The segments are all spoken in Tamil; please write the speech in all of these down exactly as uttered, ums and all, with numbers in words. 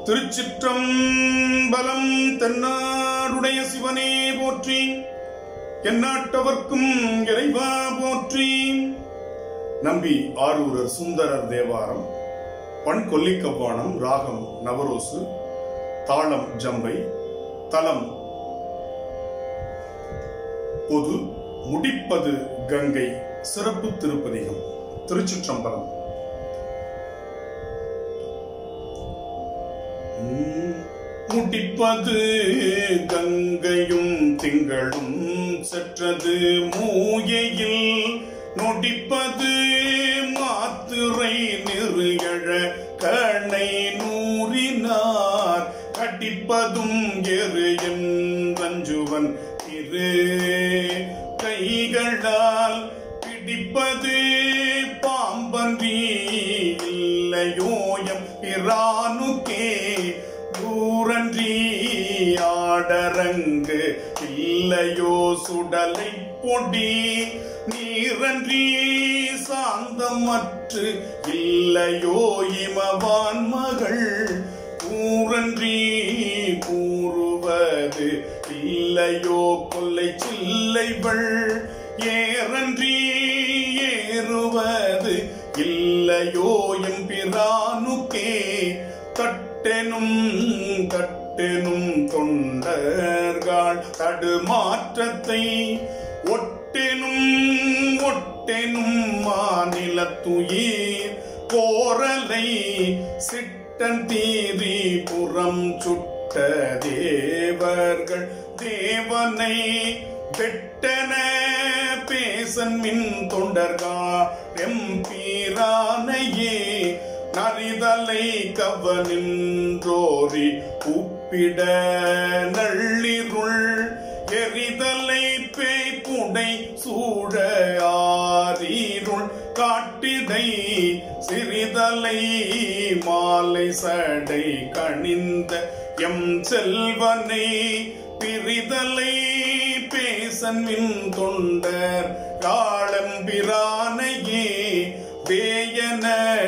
திருச்சிற்றம்பலம். தென்னாடுடைய சிவனே போற்றி, எந்நாட்டவர்க்கும் இறைவா போற்றி. நம்பி ஆரூரர் சுந்தரர் தேவாரம். பண் கொல்லிக்கப்பாணம். ராகம் நவரோசு. தாளம் ஜம்பை. தலம் பொது. முடிப்பது கங்கை. சிறப்பு திருப்பதிகம். திருச்சிற்றம்பலம். முடிப்பது கங்கையும் திங்களும் செற்றது மூயையில் நொடிப்பது மாத்திரை நெறியழ கண்ணை நூறினார் கடிப்பதும் எரு என்றுவன் இரு கைகளால் பிடிப்பது பாம்பன்றி இல்லையோயம் பிரானுக்கே ஊரன்றி ஆடரங்கு இல்லையோ சுடலை பொடி நீரன்றி சாந்தமற்று இல்லையோ இமவான் மகள் ஊரன்றி கூறுவது இல்லையோ கொல்லை சில்லைவள் ஏரன்றி ஏறுவது இல்லையோ எம்பிரானுக்கே தட்டெனும் தட்டெனும் தொண்டர்கள் தடுமாற்றத்தை ஒட்டெனும் ஒட்டெனும் மாநிலத்துயிர் போரலை சிட்டன் தீரி புறம் சுட்ட தேவர்கள் தேவனை வெட்டன பேசன் மின் தொண்டர்கா எம்பீரானையே நரிதலை கவனின்றோரி உப்பிட நள்ளிருள் எரிதலை பேய்ப்புடை சூழ ஆரீருள் காட்டிடை சிறிதலை மாலை சடை கணிந்த எம் செல்வனை பிரிதலை பேசன் மின் தொண்டர் காளம்பிரானையே வேயன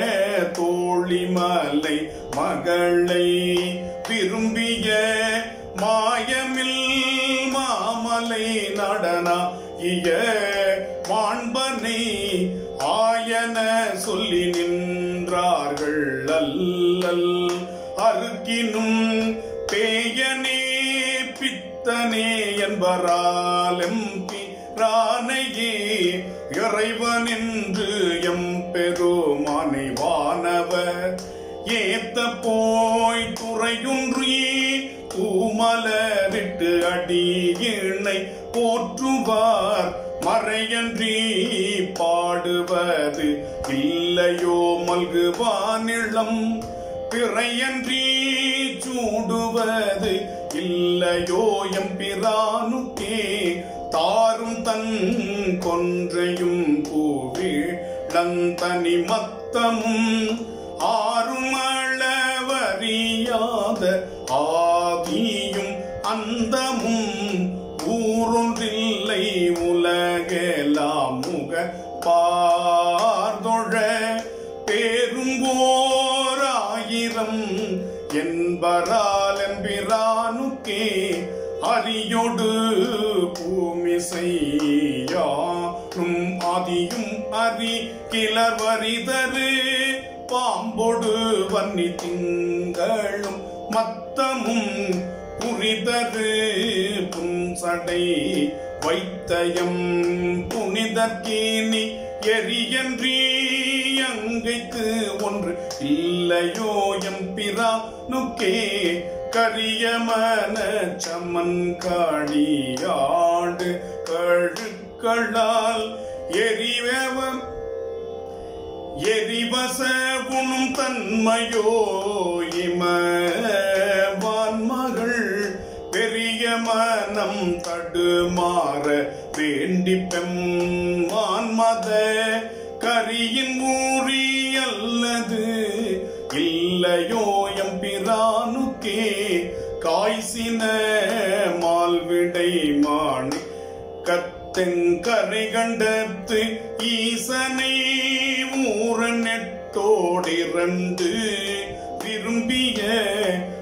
தோழிமலை மகளை விரும்பிய மாயமில் மாமலை நடனா இய மாண்பனை ஆயன சொல்லி நின்றார்கள் அல்லல் அருக்கினும் பேயனே பித்தனே என்பரால் எம்பி ரானையே இறைவன் என்று எம் பெருமானை வானவர் ஏத்த போய் துறையுன்றி தூமலரிட்டு அடியினை போற்றுவார் மறையன்றி பாடுவது இல்லையோ மல்குவானிளம் பிறையன்றி சூடுவது இல்லையோ எம்பிரானுக்கே தாரும் தன் கொன்றையும் பூவிழந்தனி மத்தமும் ஆறும் அளவறியாத ஆதியும் அந்தமும் ஊரொன்றில்லை உலகெல்லாம் முக பார்தொழ பேருங்கோராயிரம் என்பரால் எம்பிரானுக்கே அரியோடு பூமி செய்யாரும் ஆதியும் அரி கிளர் வரிதரு பாம்பொடு வன்னி திங்களும் மத்தமும் புரிதரு புன்சடை வைத்தயம் புனிதற்கேனி எரியன்றி அங்கைக்கு ஒன்று இல்லையோ எம்பிரானுக்கே கரியமன சமன் காடியாடு கழுக்களால் எரிவம் எரிவச குணும் தன்மையோ இமவான் மகள் பெரிய மனம் தடுமாற வேண்டி பெம்மான் மத கரியின் ஊறி அல்லது இல்லையோ எம்பிரானுக்கே காய்சின மால்விடை மாணி கத்தெங்கரை கண்டத்து ஈசனை ஊரன் நெட்டோடிரண்டு விரும்பிய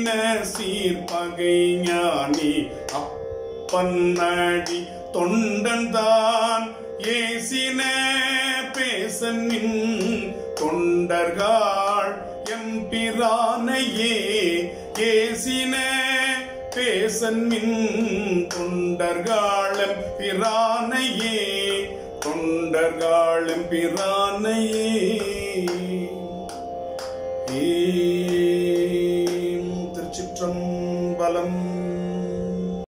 சீர்பகை ஞானி அப்பன்னடி தொண்டன் தான் ஏசின பேசனின் தொண்டர்கள் எம்பிரானையே ஏசின பேசன்மின் தொண்டர்காலம் பிரானையே தொண்டர்காலம் பிரானையே